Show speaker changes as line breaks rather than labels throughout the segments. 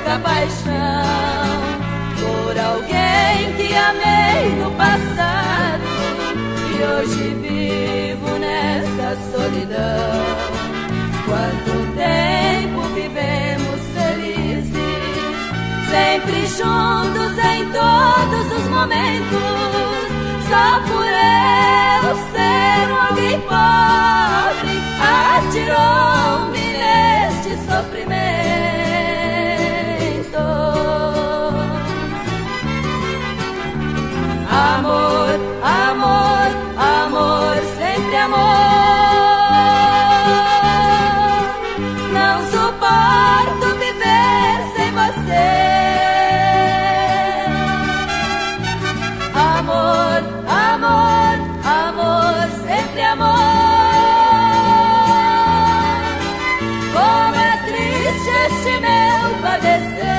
louca paixão por alguém que amei no passado e hoje vivo nessa solidão. Quanto tempo vivemos felizes, sempre juntos em todos os momentos, só por eu ser alguém pobre atirou-me neste sofrimento. Amor, amor, amor, sempre amor. Não suporto viver sem você. Amor, amor, amor, sempre amor. Como é triste este meu padecer.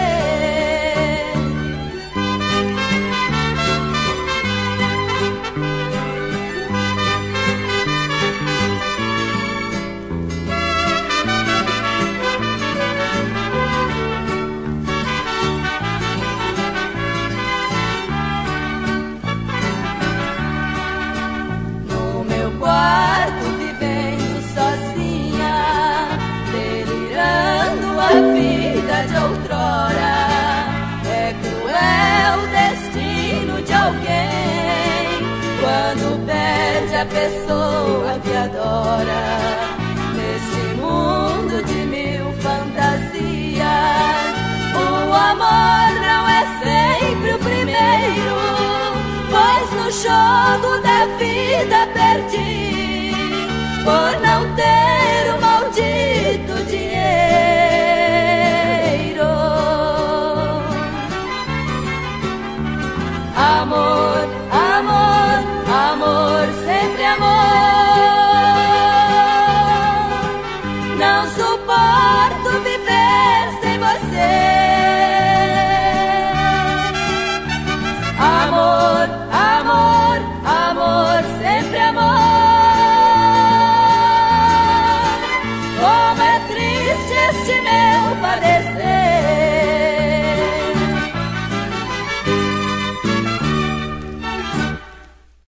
A vida de outrora é cruel o destino de alguém quando perde a pessoa que adora. Neste mundo de mil fantasias, o amor não é sempre o primeiro, pois no jogo da vida perdida